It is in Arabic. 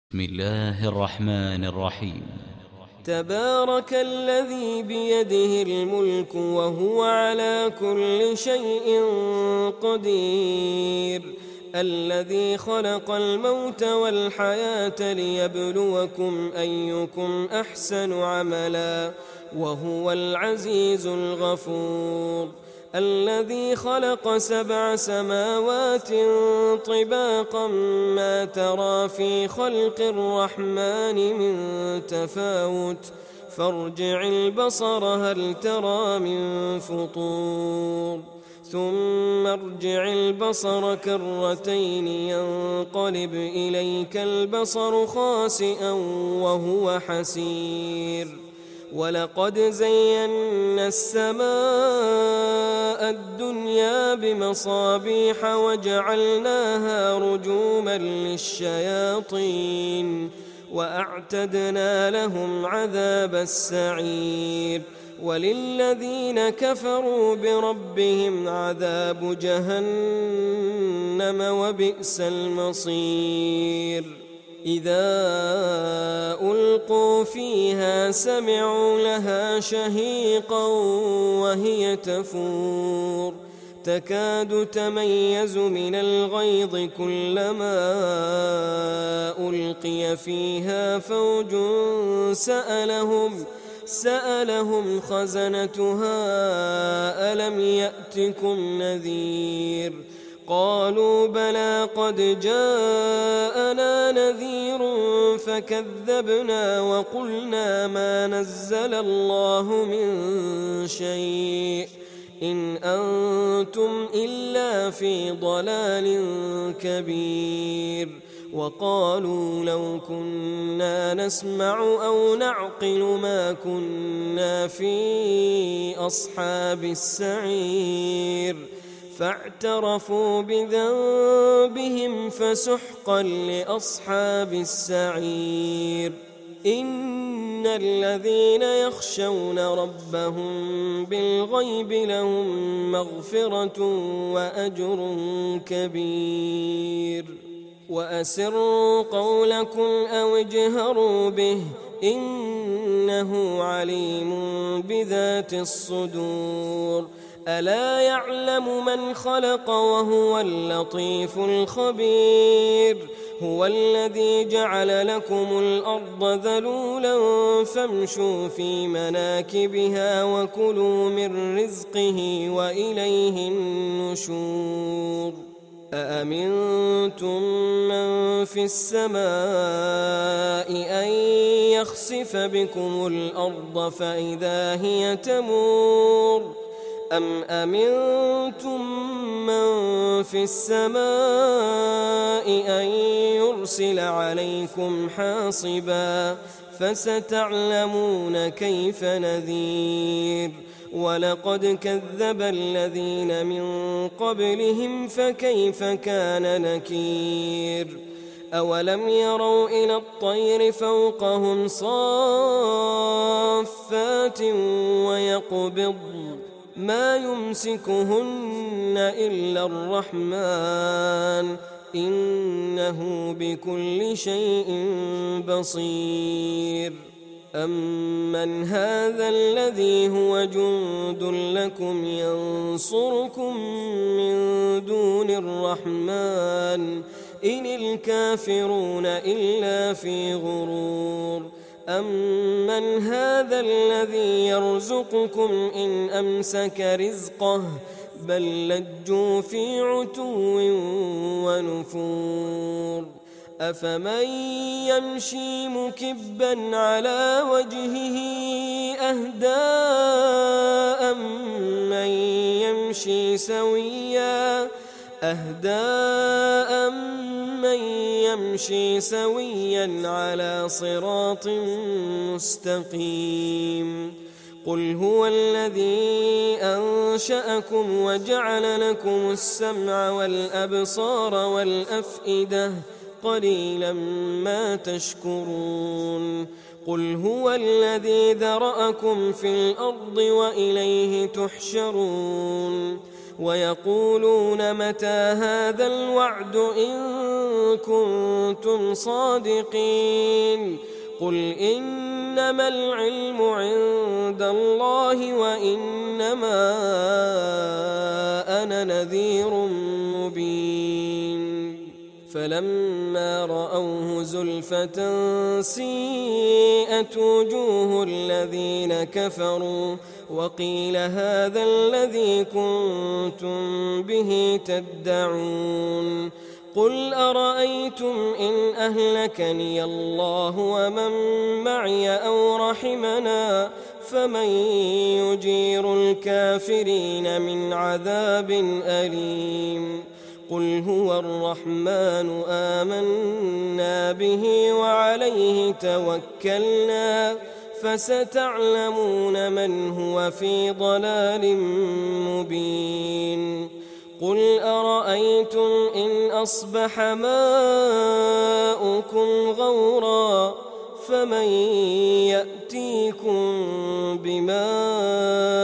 بسم الله الرحمن الرحيم. تبارك الذي بيده الملك وهو على كل شيء قدير. الذي خلق الموت والحياة ليبلوكم أيكم أحسن عملا وهو العزيز الغفور. الذي خلق 7 سماوات طباقا ما ترى في خلق الرحمن من تفاوت فارجع البصر هل ترى من فطور ثم ارجع البصر كرتين ينقلب إليك البصر خاسئا وهو حسير. ولقد زينا السماء الدنيا بمصابيح وجعلناها رجوما للشياطين وأعتدنا لهم عذاب السعير. وللذين كفروا بربهم عذاب جهنم وبئس المصير. إذا ألقوا فيها سمعوا لها شهيقا وهي تفور تكاد تميز من الغيظ كلما ألقي فيها فوج سألهم خزنتها ألم يأتكم نذير قالوا بلى قد جاءنا نذير فكذبنا وقلنا ما نزل الله من شيء إن أنتم إلا في ضلال كبير. وقالوا لو كنا نسمع أو نعقل ما كنا في أصحاب السعير فاعترفوا بذنبهم فسحقا لأصحاب السعير. إن الذين يخشون ربهم بالغيب لهم مغفرة وأجر كبير. وأسروا قولكم أو اجهروا به إنه عليم بذات الصدور. ألا يعلم من خلق وهو اللطيف الخبير. هو الذي جعل لكم الأرض ذلولا فامشوا في مناكبها وكلوا من رزقه وإليه النشور. أأمنتم من في السماء أن يخسف بكم الأرض فإذا هي تمور أم أمنتم من في السماء أن يرسل عليكم حاصبا فستعلمون كيف نذير. ولقد كذب الذين من قبلهم فكيف كان نكير. أولم يروا إلى الطير فوقهم صافات ويقبض ما يمسكهن إلا الرحمن إنه بكل شيء بصير. أمن هذا الذي هو جند لكم ينصركم من دون الرحمن إن الكافرون إلا في غرور. أمن هذا الذي يرزقكم إن أمسك رزقه بل لجوا في عتو ونفور. أفمن يمشي مكبا على وجهه أهدى أمن يمشي سويا على صراط مستقيم. قل هو الذي أنشأكم وجعل لكم السمع والأبصار والأفئدة قليلا ما تشكرون. قل هو الذي ذرأكم في الأرض وإليه تحشرون. ويقولون متى هذا الوعد إن كنتم صادقين قل إنما العلم عند الله وإنما أنا نذير مبين فلما رأوه زلفة سيئت وجوه الذين كفروا وقيل هذا الذي كنتم به تدعون قل أرأيتم إن أهلكني الله ومن معي أو رحمنا فمن يجير الكافرين من عذاب أليم قل هو الرحمن آمنا به وعليه توكلنا فستعلمون من هو في ضلال مبين قل أرأيتم إن أصبح ماؤكم غورا فمن يأتيكم بماء